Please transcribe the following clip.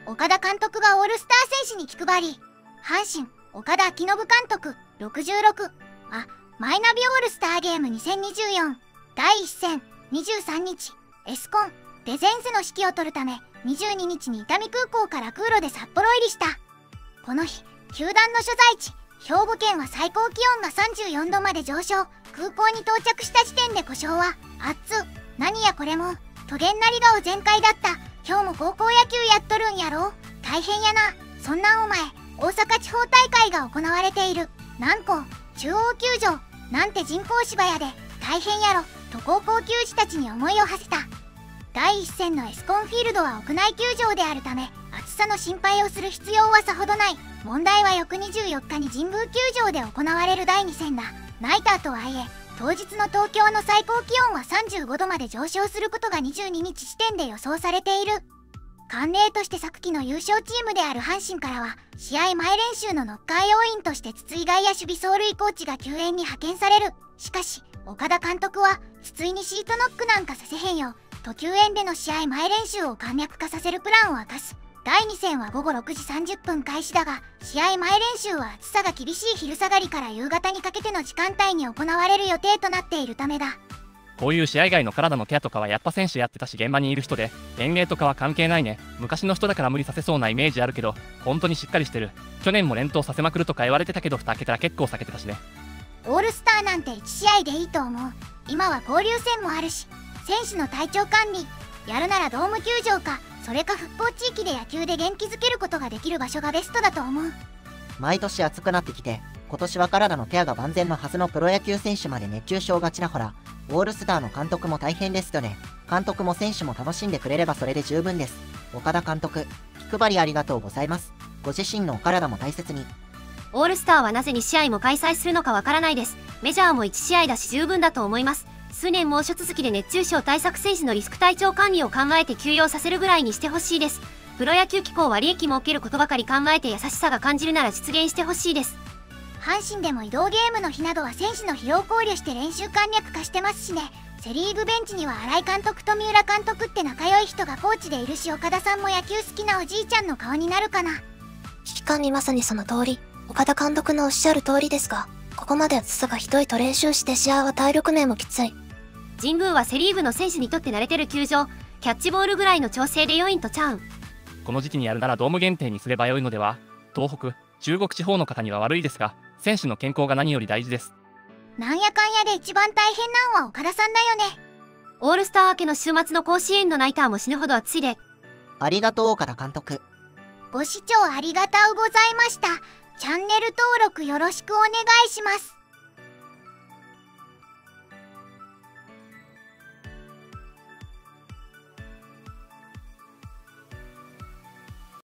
岡田監督がオールスター選手に気配り。阪神、岡田彰信監督、66。マイナビオールスターゲーム2024。第1戦、23日、エスコン、デゼンズの指揮を執るため、22日に伊丹空港から空路で札幌入りした。この日、球団の所在地、兵庫県は最高気温が34度まで上昇。空港に到着した時点で故障は、何やこれも、とげんなり顔全開だった。今日も高校野球やっとるんやろ。大変やな。そんなんお前、大阪地方大会が行われている南港中央球場なんて人工芝やで大変やろと高校球児たちに思いを馳せた。第1戦のエスコンフィールドは屋内球場であるため暑さの心配をする必要はさほどない。問題は翌24日に神宮球場で行われる第2戦だ。ナイターとはいえ当日の東京の最高気温は35度まで上昇することが22日時点で予想されている。慣例として昨季の優勝チームである阪神からは試合前練習のノッカー要員として筒井外野守備走塁コーチが救援に派遣される。しかし岡田監督は筒井にシートノックなんかさせへんよと救援での試合前練習を簡略化させるプランを明かす。第2戦は午後6時30分開始だが試合前練習は暑さが厳しい昼下がりから夕方にかけての時間帯に行われる予定となっているためだ。 こういう試合外の体のケアとかはやっぱ選手やってたし現場にいる人で年齢とかは関係ないね。昔の人だから無理させそうなイメージあるけど本当にしっかりしてる。去年も連投させまくるとか言われてたけど蓋開けたら結構避けてたしね。 オールスターなんて1試合でいいと思う。今は交流戦もあるし選手の体調管理やるならドーム球場かそれか復興地域で野球で元気づけることができる場所がベストだと思う。 毎年暑くなってきて今年は体のケアが万全のはずのプロ野球選手まで熱中症がちらほら。オールスターの監督も大変ですよね。監督も選手も楽しんでくれればそれで十分です。岡田監督、気配りありがとうございます。ご自身のお体も大切に。 オールスターはなぜ2試合も開催するのかわからないです。メジャーも1試合だし十分だと思います。数年猛暑続きで熱中症対策選手のリスク体調管理を考えて休養させるぐらいにしてほしいです。プロ野球機構は利益設けることばかり考えて優しさが感じるなら実現してほしいです。 阪神でも移動ゲームの日などは選手の疲労考慮して練習簡略化してますしね。セリーグベンチには新井監督と三浦監督って仲良い人がコーチでいるし岡田さんも野球好きなおじいちゃんの顔になるかな。 危機感にまさにその通り。岡田監督のおっしゃる通りですが、ここまで暑さがひどいと練習して試合は体力面もきつい。 神宮はセリーグの選手にとって慣れてる球場。キャッチボールぐらいの調整で良いんとちゃうん。 この時期にやるならドーム限定にすれば良いのでは。東北、中国地方の方には悪いですが選手の健康が何より大事です。 なんやかんやで一番大変なんは岡田さんだよね。 オールスター明けの週末の甲子園のナイターも死ぬほど暑いで。 ありがとう岡田監督。 ご視聴ありがとうございました。チャンネル登録よろしくお願いします。